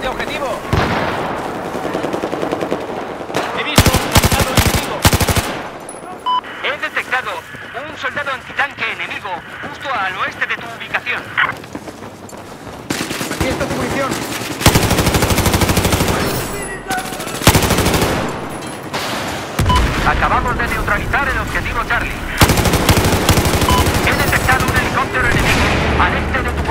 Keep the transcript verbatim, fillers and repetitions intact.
objetivo. He visto un soldado enemigo. He detectado un soldado antitanque enemigo justo al oeste de tu ubicación. Aquí está tu munición. Acabamos de neutralizar el objetivo Charlie. He detectado un helicóptero enemigo al este de tu